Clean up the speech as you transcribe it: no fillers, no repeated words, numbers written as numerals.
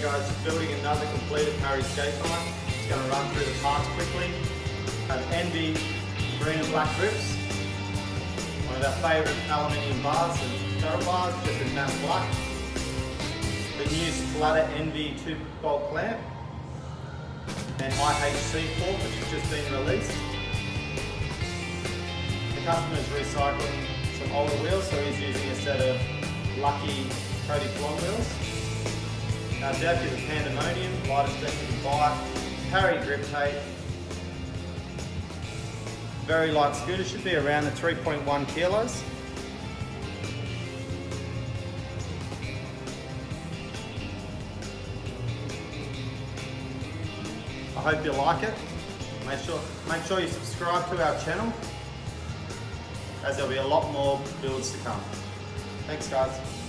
there guys, just building another completed Parry skate bike. Just going to run through the parts quickly. Have Envy green and black grips. One of our favourite aluminium bars and ferro bars, just in matte black. The new Splatter Envy 2-bolt clamp. And IHC fork, which has just been released. The customer is recycling some older wheels, so he's using a set of Lucky Cody Flon wheels. Our deck is a Pandemonium, lightest deck you can buy. Parry grip tape. Very light scooter, should be around the 3.1 kilos. I hope you like it. Make sure you subscribe to our channel, as there'll be a lot more builds to come. Thanks guys.